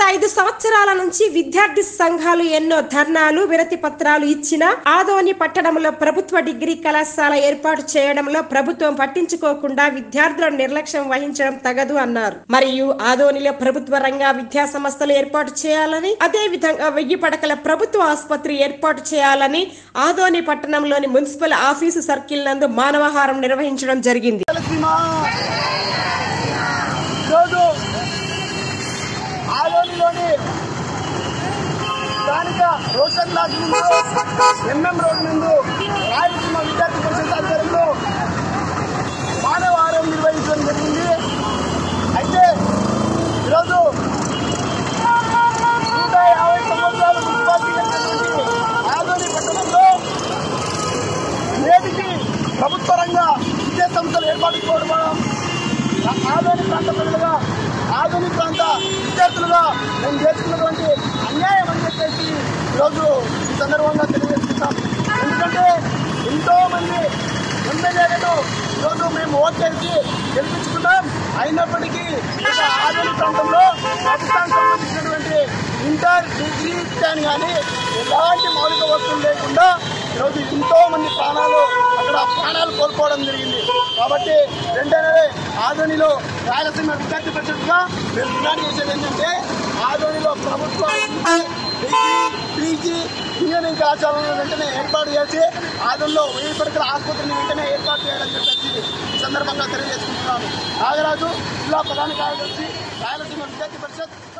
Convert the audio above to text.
5 సంవత్సరాల నుంచి విద్యార్థి సంఘాలు ఎన్నో ధర్నాలు వినతి పత్రాలు ఇచ్చినా ఆదోని పట్టణంలో ప్రభుత్వ డిగ్రీ కళాశాల ఏర్పాటు చేయడంలో ప్రభుత్వం పట్టించుకోకుండా విద్యార్థులను నిర్లక్ష్యం వహించడం తగదు అన్నారు. మరియు ఆదోనిలో ప్రభుత్వ రంగ విద్యా సంస్థలు ఏర్పాటు చేయాలని, అదే విధంగా 1000 పడకల ప్రభుత్వ ఆసుపత్రి ఏర్పాటు చేయాలని ఆదోని పట్టణంలోని మున్సిపల్ ఆఫీసు సర్కిల్ నందు మానవహారం నిర్వహించడం జరిగింది. ఆదోనిలోని స్థానిక రోషన్ లాడ్జ్ ముందు ఎంఎం రోడ్ ముందు రాయలసీమ విద్యార్థి పరిషత్ ఆధ్వర్యంలో మానవహారం నిర్వహించడం జరిగింది. అయితే ఈరోజు 150 సంవత్సరాలు మున్సిపాలిటీ కలిగినటువంటి ఆదోని పట్టణంలో నేటికి ప్రభుత్వ రంగ విద్యా సంస్థలు ఏర్పాటు చేయడం ఆదోని ప్రాంత ప్రజలుగా, ఆదోని ప్రాంత విద్యార్థులుగా మేము చేసుకున్నటువంటి అన్యాయం అని చెప్పేసి ఈరోజు ఈ సందర్భంగా తెలియజేస్తున్నాం. ఎందుకంటే ఎంతో మంది ఎమ్మెల్యేలను ఈరోజు మేము ఓట్ చేసి గెలిపించుకున్నాం. అయినప్పటికీ ఆదోని ప్రాంతంలో ప్రభుత్వానికి సంబంధించినటువంటి ఇంటర్, డిగ్రీ అని కానీ ఎలాంటి మౌలిక వస్తువులు లేకుండా ఈరోజు ఎంతో మంది ప్రాణాలు కోల్పోవడం జరిగింది. కాబట్టి వెంటనే ఆదోనిలో రాయలసీమ విద్యార్థి పరిషత్గా మేము డిమాండ్ చేసేది ఏంటంటే ఆదోనిలో ప్రభుత్వ పీజీ ఇంజనీరింగ్ కళాశాలను వెంటనే ఏర్పాటు చేసి ఆదోనిలో 1000 పడకల ఆసుపత్రిని వెంటనే ఏర్పాటు చేయాలని చెప్పేసి ఈ సందర్భంగా తెలియజేసుకుంటున్నాను. నాగరాజు జిల్లా ప్రధాన కార్యదర్శి రాయలసీమ విద్యార్థి పరిషత్.